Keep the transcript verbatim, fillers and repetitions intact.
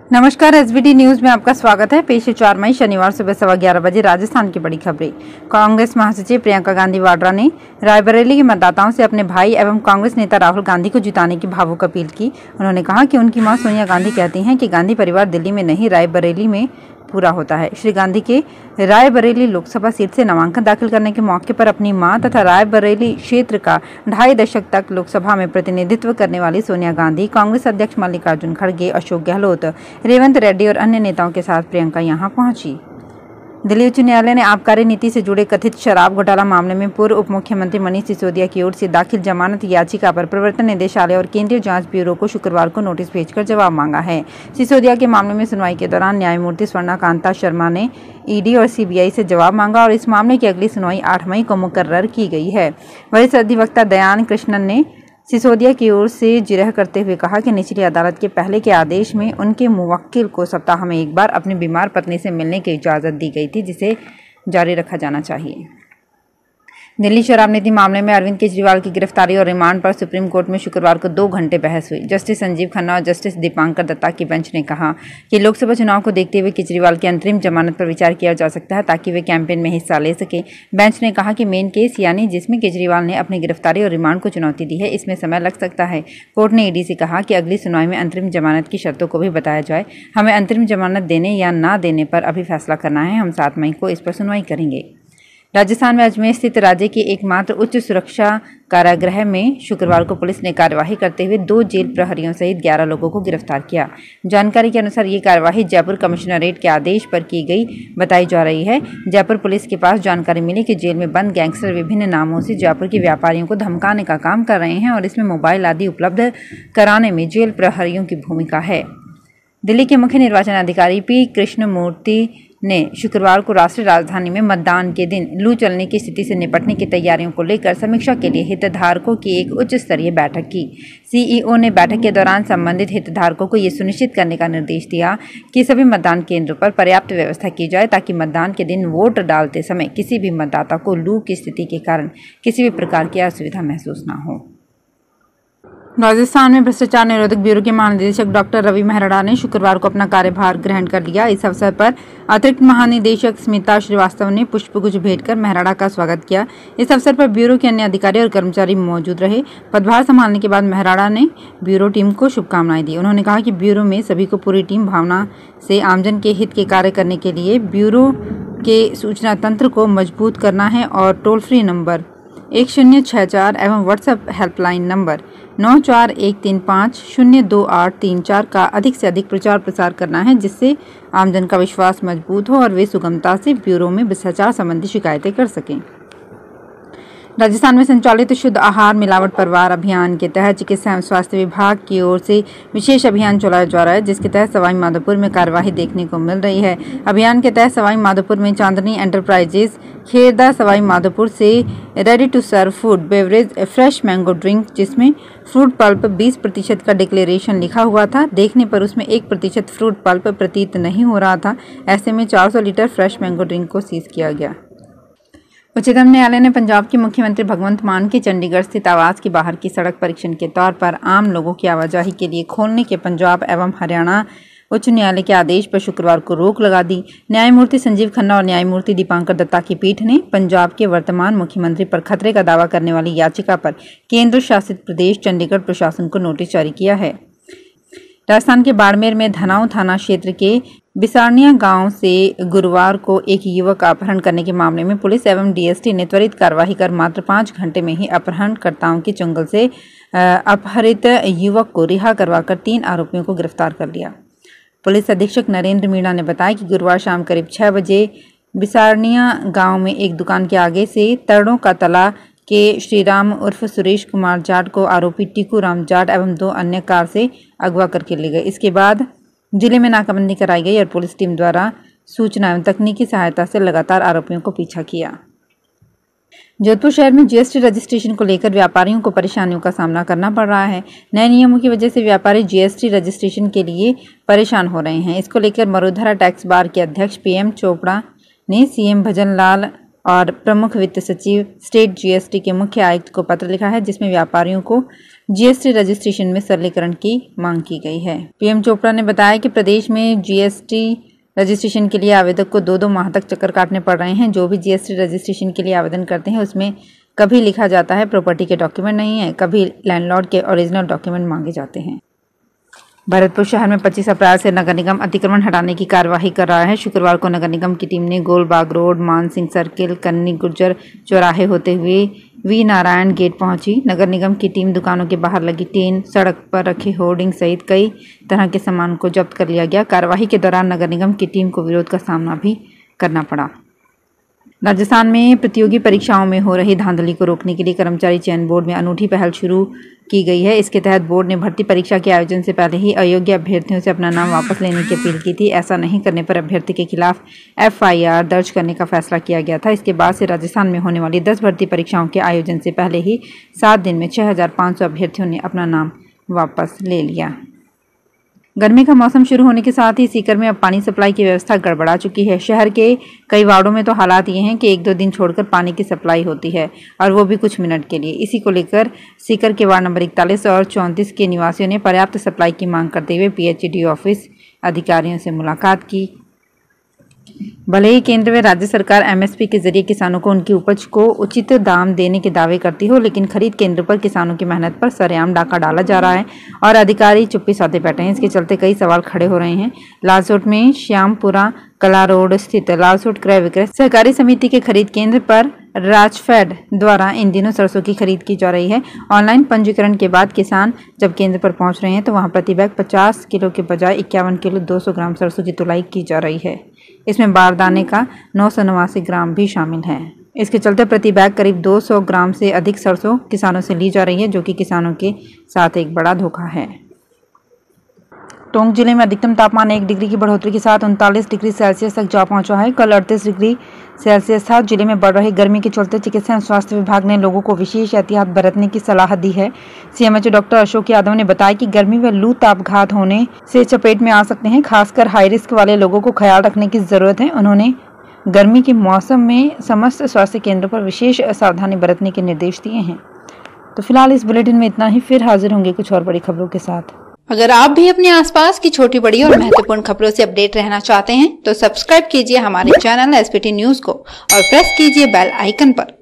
नमस्कार, SBT news में आपका स्वागत है। पेश है चार मई शनिवार सुबह सवा ग्यारह बजे राजस्थान की बड़ी खबरें। कांग्रेस महासचिव प्रियंका गांधी वाड्रा ने रायबरेली के मतदाताओं से अपने भाई एवं कांग्रेस नेता राहुल गांधी को जिताने की भावुक अपील की। उन्होंने कहा कि उनकी मां सोनिया गांधी कहती हैं कि गांधी परिवार दिल्ली में नहीं रायबरेली में पूरा होता है। श्री गांधी के रायबरेली लोकसभा सीट से नामांकन दाखिल करने के मौके पर अपनी मां तथा रायबरेली क्षेत्र का ढाई दशक तक लोकसभा में प्रतिनिधित्व करने वाली सोनिया गांधी, कांग्रेस अध्यक्ष मल्लिकार्जुन खड़गे, अशोक गहलोत, रेवंत रेड्डी और अन्य नेताओं के साथ प्रियंका यहां पहुंची। दिल्ली उच्च न्यायालय ने आबकारी नीति से जुड़े कथित शराब घोटाला मामले में पूर्व उप मुख्यमंत्री मनीष सिसोदिया की ओर से दाखिल जमानत याचिका पर प्रवर्तन निदेशालय और केंद्रीय जांच ब्यूरो को शुक्रवार को नोटिस भेजकर जवाब मांगा है। सिसोदिया के मामले में सुनवाई के दौरान न्यायमूर्ति स्वर्णा कांता शर्मा ने ईडी और सीबीआई से जवाब मांगा और इस मामले की अगली सुनवाई आठ मई को मुकर्रर की गई है। वरिष्ठ अधिवक्ता दयान कृष्णन ने सिसोदिया की ओर से जिरह करते हुए कहा कि निचली अदालत के पहले के आदेश में उनके मुवक्किल को सप्ताह में एक बार अपनी बीमार पत्नी से मिलने की इजाज़त दी गई थी, जिसे जारी रखा जाना चाहिए। दिल्ली शराब नीति मामले में अरविंद केजरीवाल की गिरफ्तारी और रिमांड पर सुप्रीम कोर्ट में शुक्रवार को दो घंटे बहस हुई। जस्टिस संजीव खन्ना और जस्टिस दीपांकर दत्ता की बेंच ने कहा कि लोकसभा चुनाव को देखते हुए केजरीवाल की अंतरिम जमानत पर विचार किया जा सकता है ताकि वे कैंपेन में हिस्सा ले सके। बेंच ने कहा कि मेन केस यानी जिसमें केजरीवाल ने अपनी गिरफ्तारी और रिमांड को चुनौती दी है, इसमें समय लग सकता है। कोर्ट ने ईडी से कहा कि अगली सुनवाई में अंतरिम जमानत की शर्तों को भी बताया जाए। हमें अंतरिम जमानत देने या ना देने पर अभी फैसला करना है। हम सात मई को इस पर सुनवाई करेंगे। राजस्थान में अजमेर स्थित राज्य के एकमात्र उच्च सुरक्षा कारागृह में शुक्रवार को पुलिस ने कार्यवाही करते हुए दो जेल प्रहरियों सहित ग्यारह लोगों को गिरफ्तार किया। जानकारी के अनुसार ये कार्यवाही जयपुर कमिश्नरेट के आदेश पर की गई बताई जा रही है। जयपुर पुलिस के पास जानकारी मिली कि जेल में बंद गैंगस्टर विभिन्न नामों से जयपुर के व्यापारियों को धमकाने का काम कर रहे हैं और इसमें मोबाइल आदि उपलब्ध कराने में जेल प्रहरियों की भूमिका है। दिल्ली के मुख्य निर्वाचन अधिकारी पी कृष्णमूर्ति ने शुक्रवार को राष्ट्रीय राजधानी में मतदान के दिन लू चलने की स्थिति से निपटने की तैयारियों को लेकर समीक्षा के लिए हितधारकों की एक उच्च स्तरीय बैठक की। सीईओ ने बैठक के दौरान संबंधित हितधारकों को ये सुनिश्चित करने का निर्देश दिया कि सभी मतदान केंद्रों पर पर्याप्त व्यवस्था की जाए ताकि मतदान के दिन वोट डालते समय किसी भी मतदाता को लू की स्थिति के कारण किसी भी प्रकार की असुविधा महसूस न हो। राजस्थान में भ्रष्टाचार निरोधक ब्यूरो के महानिदेशक डॉक्टर रवि मेहरड़ा ने शुक्रवार को अपना कार्यभार ग्रहण कर लिया। इस अवसर पर अतिरिक्त महानिदेशक स्मिता श्रीवास्तव ने पुष्पगुच्छ भेंट कर मेहरड़ा का स्वागत किया। इस अवसर पर ब्यूरो के अन्य अधिकारी और कर्मचारी मौजूद रहे। पदभार संभालने के बाद मेहरड़ा ने ब्यूरो टीम को शुभकामनाएं दी। उन्होंने कहा कि ब्यूरो में सभी को पूरी टीम भावना से आमजन के हित के कार्य करने के लिए ब्यूरो के सूचना तंत्र को मजबूत करना है और टोल फ्री नंबर एक शून्य छः चार एवं व्हाट्सएप हेल्पलाइन नंबर नौ चार एक तीन पाँच शून्य दो आठ तीन चार का अधिक से अधिक प्रचार प्रसार करना है, जिससे आमजन का विश्वास मजबूत हो और वे सुगमता से ब्यूरो में भ्रष्टाचार संबंधी शिकायतें कर सकें। राजस्थान में संचालित शुद्ध आहार मिलावट परवार अभियान के तहत चिकित्सा एवं स्वास्थ्य विभाग की ओर से विशेष अभियान चलाया जा रहा है, जिसके तहत सवाई माधोपुर में कार्यवाही देखने को मिल रही है। अभियान के तहत सवाई माधोपुर में चांदनी एंटरप्राइजेज खेरदा सवाई माधोपुर से ready to serve food beverage fresh mango drink, जिसमें फ्रूट पल्प बीस प्रतिशत का डिक्लेरेशन लिखा हुआ था, देखने पर उसमें एक प्रतिशत फ्रूट पल्प प्रतीत नहीं हो रहा था। ऐसे में चार सौ लीटर फ्रेश मैंगो ड्रिंक को सीज किया गया। उच्चतम न्यायालय ने पंजाब के मुख्यमंत्री भगवंत मान के चंडीगढ़ स्थित आवास के बाहर की सड़क परीक्षण के तौर पर आम लोगों की आवाजाही के लिए खोलने के पंजाब एवं हरियाणा उच्च न्यायालय के आदेश पर शुक्रवार को रोक लगा दी। न्यायमूर्ति संजीव खन्ना और न्यायमूर्ति दीपांकर दत्ता की पीठ ने पंजाब के वर्तमान मुख्यमंत्री पर खतरे का दावा करने वाली याचिका पर केंद्र शासित प्रदेश चंडीगढ़ प्रशासन को नोटिस जारी किया है। राजस्थान के बाड़मेर में धनाऊ थाना क्षेत्र के बिसारनिया गांव से गुरुवार को एक युवक का अपहरण करने के मामले में पुलिस एवं डीएसटी ने त्वरित कार्रवाई कर मात्र पाँच घंटे में ही अपहरणकर्ताओं के चंगुल से अपहरित युवक को रिहा करवाकर तीन आरोपियों को गिरफ्तार कर लिया। पुलिस अधीक्षक नरेंद्र मीणा ने बताया कि गुरुवार शाम करीब छह बजे बिसारनिया गांव में एक दुकान के आगे से तरड़ों का तला के श्रीराम उर्फ सुरेश कुमार जाट को आरोपी टीकू राम जाट एवं दो अन्य कार से अगवा करके ले गए। इसके बाद जिले में नाकाबंदी कराई गई और पुलिस टीम द्वारा सूचना एवं तकनीकी सहायता से लगातार आरोपियों को पीछा किया। जोधपुर शहर में जीएसटी रजिस्ट्रेशन को लेकर व्यापारियों को परेशानियों का सामना करना पड़ रहा है। नए नियमों की वजह से व्यापारी जीएसटी रजिस्ट्रेशन के लिए परेशान हो रहे हैं। इसको लेकर मरुधरा टैक्स बार के अध्यक्ष पीएम चोपड़ा ने सीएम भजन लाल और प्रमुख वित्त सचिव स्टेट जीएसटी के मुख्य आयुक्त को पत्र लिखा है, जिसमें व्यापारियों को जीएसटी रजिस्ट्रेशन में सरलीकरण की मांग की गई है। पीएम चोपड़ा ने बताया कि प्रदेश में जीएसटी रजिस्ट्रेशन के लिए आवेदक को दो दो माह तक चक्कर काटने पड़ रहे हैं। जो भी जीएसटी रजिस्ट्रेशन के लिए आवेदन करते हैं उसमें कभी लिखा जाता है प्रॉपर्टी के डॉक्यूमेंट नहीं है, कभी लैंडलॉर्ड के ओरिजिनल डॉक्यूमेंट मांगे जाते हैं। भरतपुर शहर में पच्चीस अप्रैल से नगर निगम अतिक्रमण हटाने की कार्यवाही कर रहा है। शुक्रवार को नगर निगम की टीम ने गोलबाग रोड, मान सिंह सर्किल, कन्नी गुर्जर चौराहे होते हुए वी नारायण गेट पहुंची। नगर निगम की टीम दुकानों के बाहर लगी टेन, सड़क पर रखे होर्डिंग सहित कई तरह के सामान को जब्त कर लिया गया। कार्यवाही के दौरान नगर निगम की टीम को विरोध का सामना भी करना पड़ा। राजस्थान में प्रतियोगी परीक्षाओं में हो रही धांधली को रोकने के लिए कर्मचारी चयन बोर्ड में अनूठी पहल शुरू की गई है। इसके तहत बोर्ड ने भर्ती परीक्षा के आयोजन से पहले ही अयोग्य अभ्यर्थियों से अपना नाम वापस लेने की अपील की थी। ऐसा नहीं करने पर अभ्यर्थी के खिलाफ एफआईआर दर्ज करने का फैसला किया गया था। इसके बाद से राजस्थान में होने वाली दस भर्ती परीक्षाओं के आयोजन से पहले ही सात दिन में छह हजार पाँच सौ अभ्यर्थियों ने अपना नाम वापस ले लिया। गर्मी का मौसम शुरू होने के साथ ही सीकर में अब पानी सप्लाई की व्यवस्था गड़बड़ा चुकी है। शहर के कई वार्डों में तो हालात ये हैं कि एक दो दिन छोड़कर पानी की सप्लाई होती है और वो भी कुछ मिनट के लिए। इसी को लेकर सीकर के वार्ड नंबर इकतालीस और चौंतीस के निवासियों ने पर्याप्त सप्लाई की मांग करते हुए पीएचईडी ऑफिस अधिकारियों से मुलाकात की। भले ही केंद्र व राज्य सरकार एमएसपी के जरिए किसानों को उनकी उपज को उचित दाम देने के दावे करती हो, लेकिन खरीद केंद्र पर किसानों की मेहनत पर सरेआम डाका डाला जा रहा है और अधिकारी चुप्पी साधे बैठे हैं। इसके चलते कई सवाल खड़े हो रहे हैं। लालसोट में श्यामपुरा कला रोड स्थित लालसोट क्रय विक्रय सहकारी समिति के खरीद केंद्र पर राजफेड द्वारा इन दिनों सरसों की खरीद की जा रही है। ऑनलाइन पंजीकरण के बाद किसान जब केंद्र पर पहुंच रहे हैं तो वहां प्रति बैग पचास किलो के बजाय इक्यावन किलो दो सौ ग्राम सरसों की तुलाई की जा रही है। इसमें बारदाने का नौ सौ नवासी ग्राम भी शामिल है। इसके चलते प्रति बैग करीब दो सौ ग्राम से अधिक सरसों किसानों से ली जा रही है, जो कि किसानों के साथ एक बड़ा धोखा है। टोंक जिले में अधिकतम तापमान एक डिग्री की बढ़ोतरी के साथ उनतालीस डिग्री सेल्सियस तक जा पहुंचा है। कल अड़तीस डिग्री सेल्सियस था। जिले में बढ़ रही गर्मी के चलते चिकित्सा एवं स्वास्थ्य विभाग ने लोगों को विशेष एहतियात बरतने की सलाह दी है। सीएमएचओ डॉक्टर अशोक यादव ने बताया कि गर्मी व लू तापघात होने से चपेट में आ सकते हैं। खासकर हाई रिस्क वाले लोगों को ख्याल रखने की जरूरत है। उन्होंने गर्मी के मौसम में समस्त स्वास्थ्य केंद्रों पर विशेष सावधानी बरतने के निर्देश दिए हैं। तो फिलहाल इस बुलेटिन में इतना ही। फिर हाजिर होंगे कुछ और बड़ी खबरों के साथ। अगर आप भी अपने आसपास की छोटी बड़ी और महत्वपूर्ण खबरों से अपडेट रहना चाहते हैं तो सब्सक्राइब कीजिए हमारे चैनल एसपीटी न्यूज को और प्रेस कीजिए बेल आइकन पर।